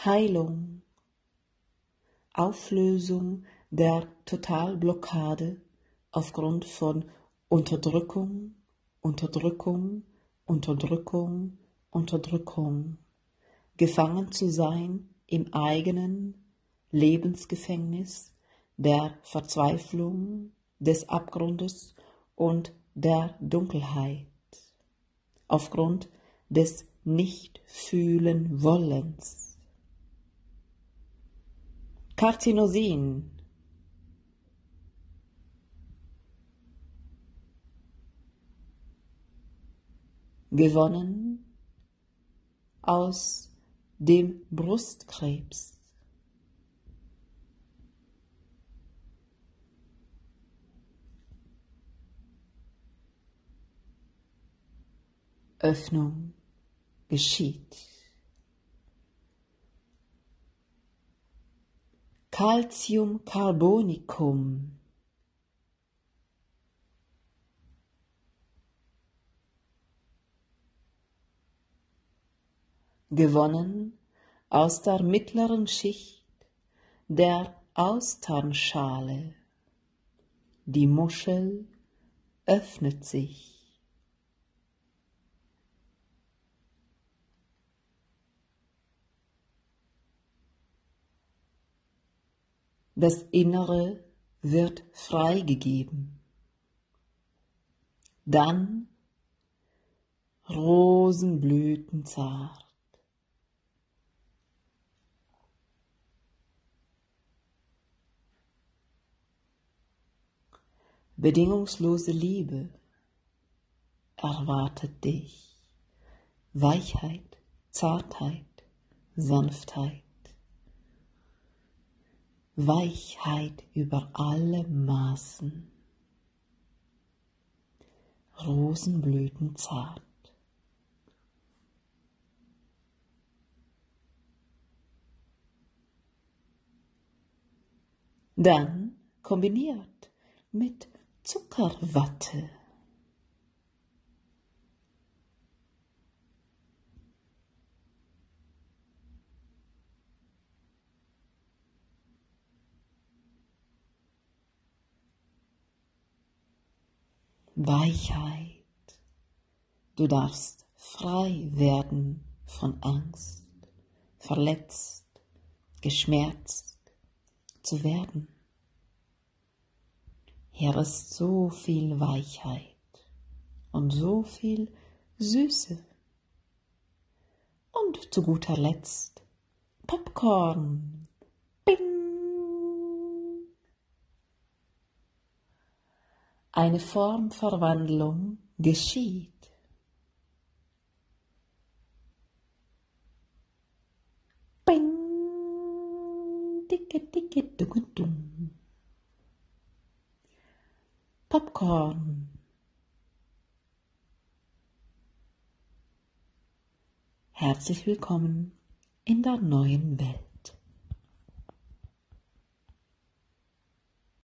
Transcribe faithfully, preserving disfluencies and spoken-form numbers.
Heilung, Auflösung der Totalblockade aufgrund von Unterdrückung, Unterdrückung, Unterdrückung, Unterdrückung, gefangen zu sein im eigenen Lebensgefängnis der Verzweiflung, des Abgrundes und der Dunkelheit, aufgrund des Nicht-Fühlen-Wollens. Karzinosin, gewonnen aus dem Brustkrebs. Öffnung geschieht. Calciumcarbonicum, gewonnen aus der mittleren Schicht der Austernschale. Die Muschel öffnet sich. Das Innere wird freigegeben. Dann rosenblütenzart. Bedingungslose Liebe erwartet dich. Weichheit, Zartheit, Sanftheit. Weichheit über alle Maßen. Rosenblütenzart. Dann kombiniert mit Zuckerwatte. Weichheit. Du darfst frei werden von Angst, verletzt, geschmerzt zu werden. Hier ist so viel Weichheit und so viel Süße. Und zu guter Letzt Popcorn. Bing! Eine Formverwandlung geschieht. Bing! Dicke, dicke, ducke, dumm. Popcorn. Herzlich willkommen in der neuen Welt.